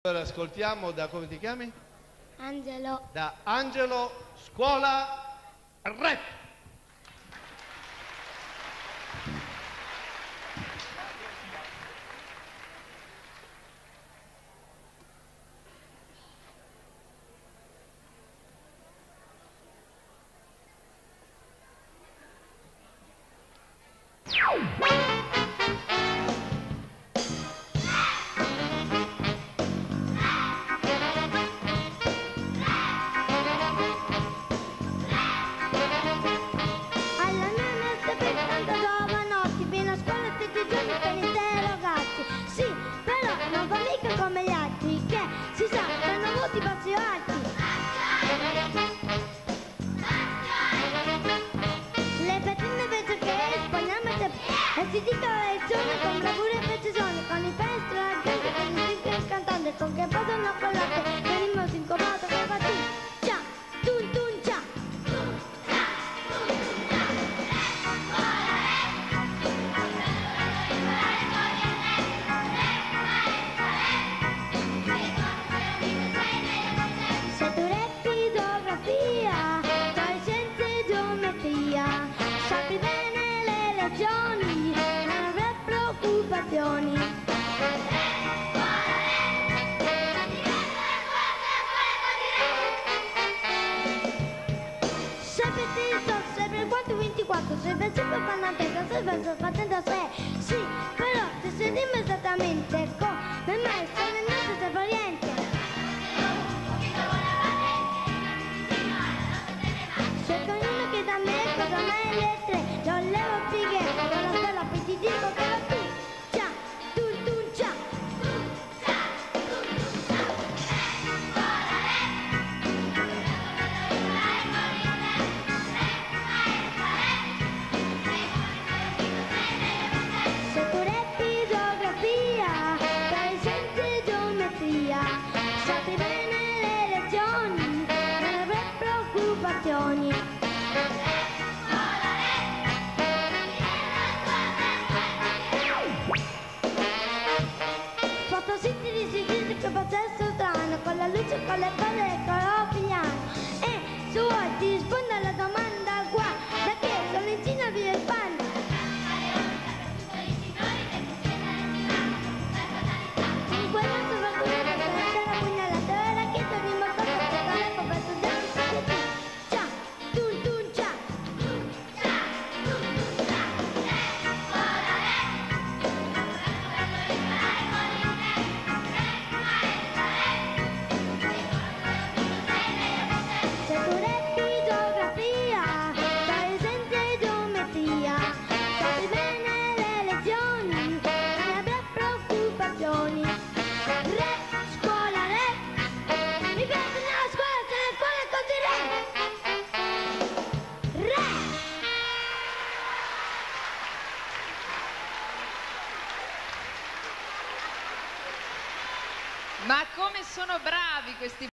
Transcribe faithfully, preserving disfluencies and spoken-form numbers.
Allora ascoltiamo da, come ti chiami? Angelo. Da Angelo, scuola rap. Come gli altri che si sa che hanno avuto i passi alti. Le pettine invece che spagnamente e si dica la lezione con bravura e precisione, con i pestri la gente che distingue il cantante con che posano con latte che ritmo sincopato che fa tu cià tun tun cià. Sempre sempre fanno attenta, sempre attenta a sé. Sì, però se si dimmi esattamente come mai sono il nostro sempre oriente. Se ognuno chiede a me cosa mai le tre, io levo il pighetto con la stella poi ti dico che la tu cià, tu tu cià. Fotosintesi si dice che processo strano, con la luce, con le cose e con l'opinione. E se vuoi ti rispondo alla domanda qua, da che sono in Cina vive il panda. In quella soprattutto per prendere la pugnalata, era che torni ma cosa che non è coperto già di tutti. Ciao, tu tu ciao. Ma come sono bravi questi